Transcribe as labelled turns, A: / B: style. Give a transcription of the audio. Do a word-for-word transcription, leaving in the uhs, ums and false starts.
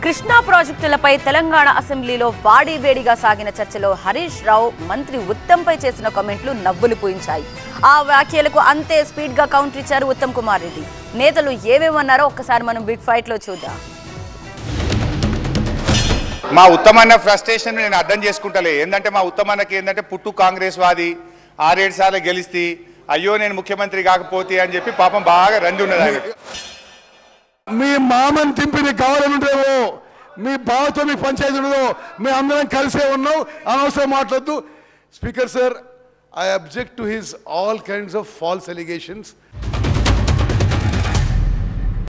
A: కృష్ణా ప్రాజెక్టులపై తెలంగాణ అసెంబ్లీలో వాడివేడిగా సాగిన చర్చలో హరీష్ రావు మంత్రి ఉత్తంపై చేసిన కామెంట్లు నవ్వులు పూయించాయి. ఆ వ్యాఖ్యలకు అంతే స్పీడ్ గా కౌంటర్ ఇచ్చారు ఉత్తమ్ కుమార్ రెడ్డి. నేతలు ఏమేమన్నారో ఒక్కసారి మనం బిగ్ ఫైట్ లో చూద్దాం.
B: మా ఉత్తమన్న ఫ్రస్ట్రేషన్ నేను అర్థం చేసుకుంటలే. ఏంటంటే మా ఉత్తమన్నకి ఏంటంటే పుట్టు కాంగ్రెస్ వాది, ఆరేడు సార్లు గెలిస్తే అయ్యో నేను ముఖ్యమంత్రి కాకపోతే అని చెప్పి పాపం బాగా రండి ఉన్నది. ఆయన
C: మీ మామని తింపిని కావాలనుంటేవో మీ బావతో మీ పంచాయతీ ఉండదో మీ అందరం కలిసే ఉన్నాం. అనవసరం మాట్లాడద్దు. Speaker sir, I object to his all kinds of false allegations.